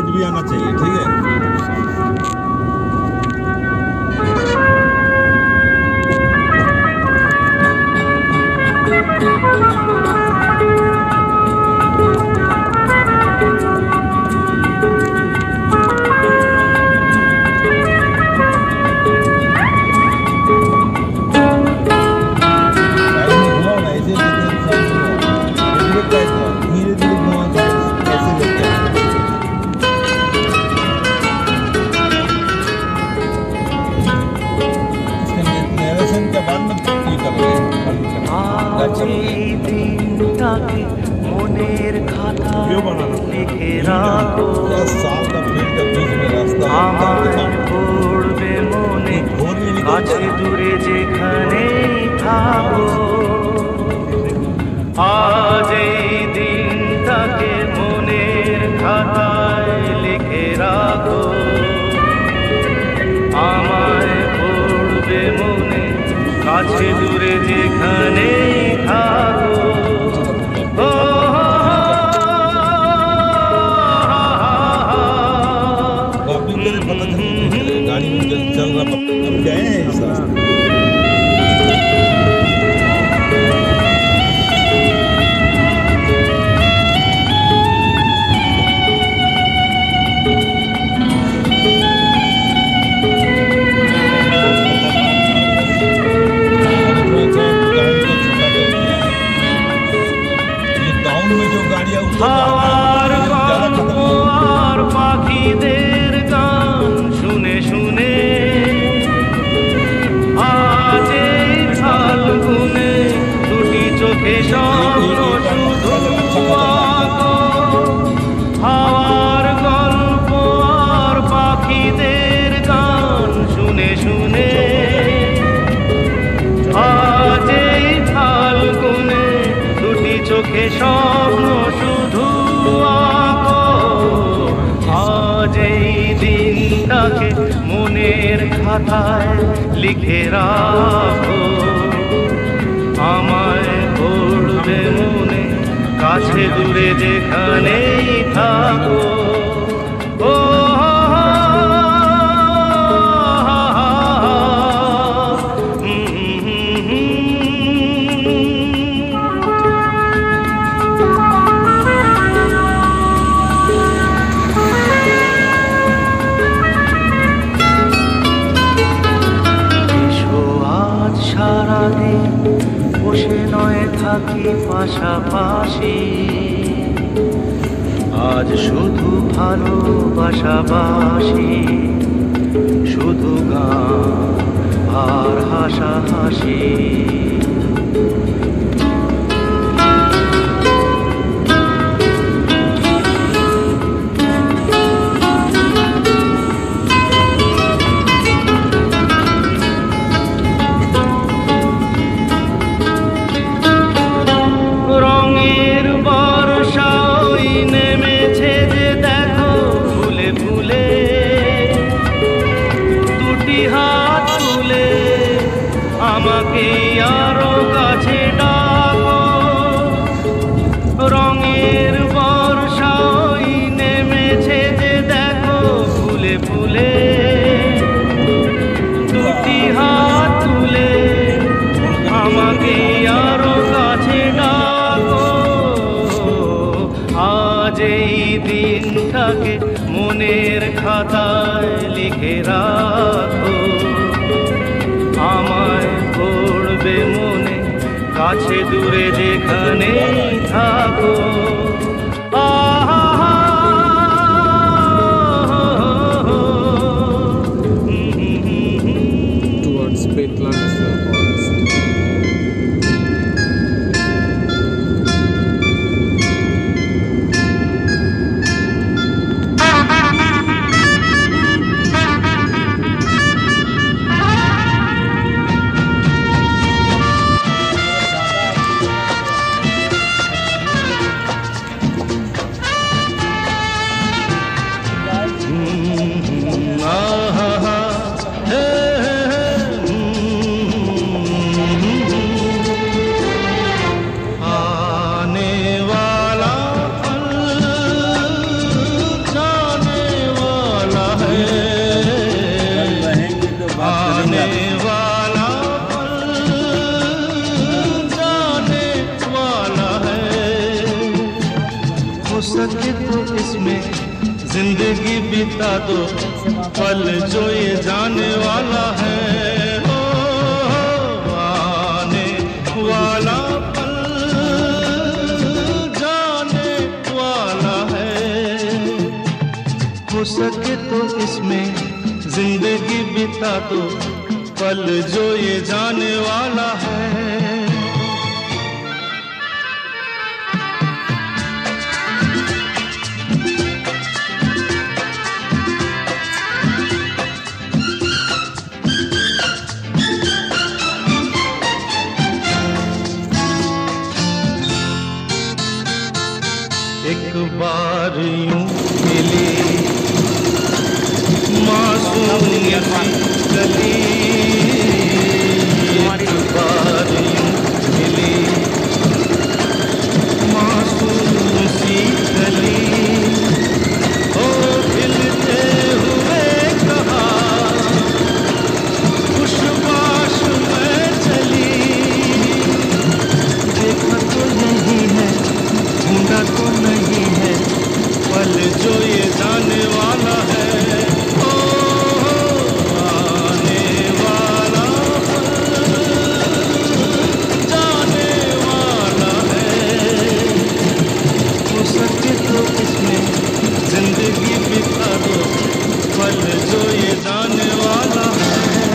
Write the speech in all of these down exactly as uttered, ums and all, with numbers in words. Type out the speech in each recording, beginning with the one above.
Sound भी आना चाहिए, ठीक है। দিনটাকে মনের খাতায় লিখে রাখো, আমার পড়বে মনে কাছে দূরে যেখানেই থাকো। আজ এই দিনটাকে মনের খাতায় লিখে রাখো, আমায় পড়বে মনে কাছে দূরে যেখানেই থাকো। गाड़ी में चल रहा हम गए हैं इस रास्ते। হাওয়ার গল্প আর পাখিদের গান শুনে শুনে আজ এই ফাল্গুনে দুটি চোখে স্বপ্ন শুধু আঁকো। হাওয়ার গল্প আর পাখিদের গান শুনে শুনে আজ এই ফাল্গুনে দুটি চোখে স্বপ্ন শুধু আঁকো। আজ এই দিনটাকে মনের খাতায় লিখে রাখো, আমায় পড়বে মনে কাছে দূরে যেখানেই থাকো। ও সারাদিন বসে নয় থাকি পাশাপাশি, আজ শুধু ভালোবাসাবাসি, শুধু গান আর হাসাহাসি। আমাকে আরো কাছে ডাকো, রঙের বর্ষা ওই নেমেছে যে দেখো ফুলে ফুলে। দুটি হাত তুলে আমাকে আরো কাছে ডাকো, আজ এই দিনটাকে মনের খাতায় লিখে রাখো, আমায় পড়বে মনে কাছে দূরে যেখানেই থাকো। Towards Petla National Forest. हो सके तो इसमें जिंदगी बिता दो, पल जो ये जाने वाला है। हो आने वाला पल जाने वाला है। हो सके तो इसमें जिंदगी बिता दो, पल जो ये जाने वाला है। एक बार यूं मिली मासूम गली, एक बार यूं मिली मासूम सी गली, ओ खिलते हुए कहा खुशबाश में चली। देखा तो नहीं है, ढूंढा तो नहीं है, पल जो ये जाने वाला है। ओ आने वाला पल जाने वाला है। हो सके तो इसमें जिंदगी बिता दो, पल जो ये जाने वाला है।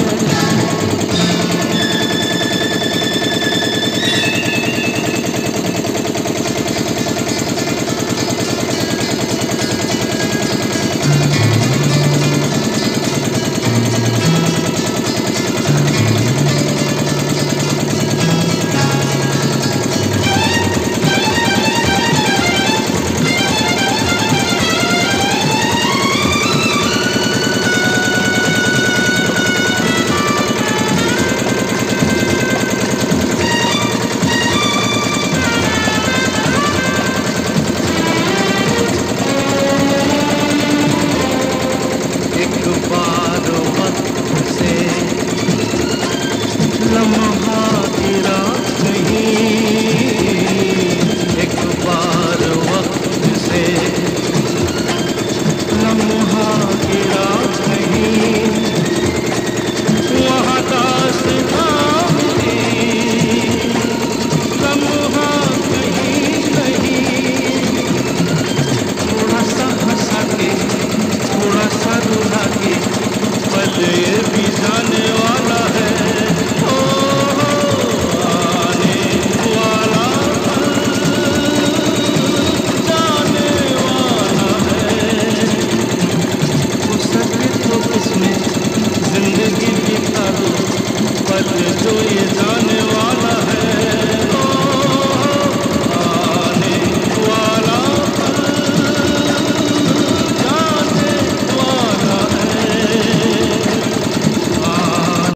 लम्हा गिरा नहीं, एक बार वक्त से लम्हा गिरा नहीं, वहाँ दास्तां मिली लम्हा कहीं नहीं। थोड़ा सा हंसा के, थोड़ा सा रुला के, पल ये भी जाने वाला है। जिंदगी बिता दो, पल जो ये जाने